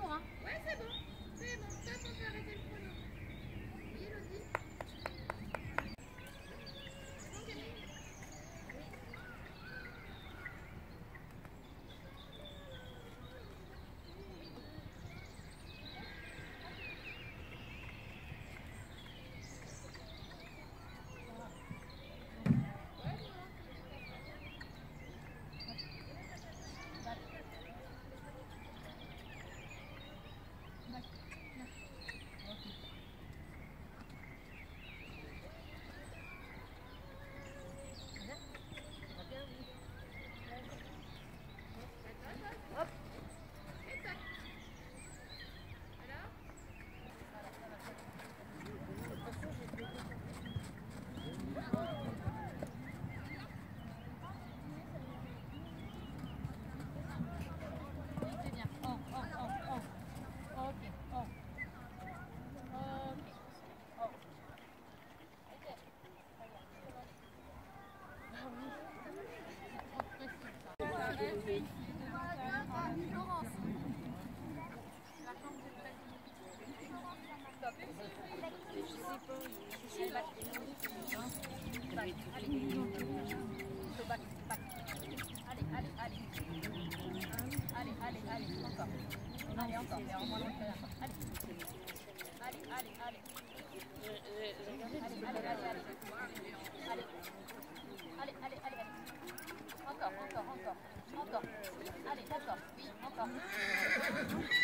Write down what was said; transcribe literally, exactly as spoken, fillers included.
bon, hein? Ouais, c'est bon. C'est bon. Stop, on peut arrêter le chrono. Oui, Elodie? C'est bon, Camille? Allez, allez, allez. Allez, allez, allez, encore. Allez, encore, mais en moins longtemps. Allez. Allez, allez, allez. Allez, allez, allez, allez. Allez. Allez, allez, allez, allez. Encore, encore, encore. Encore. Allez, encore. Oui, encore.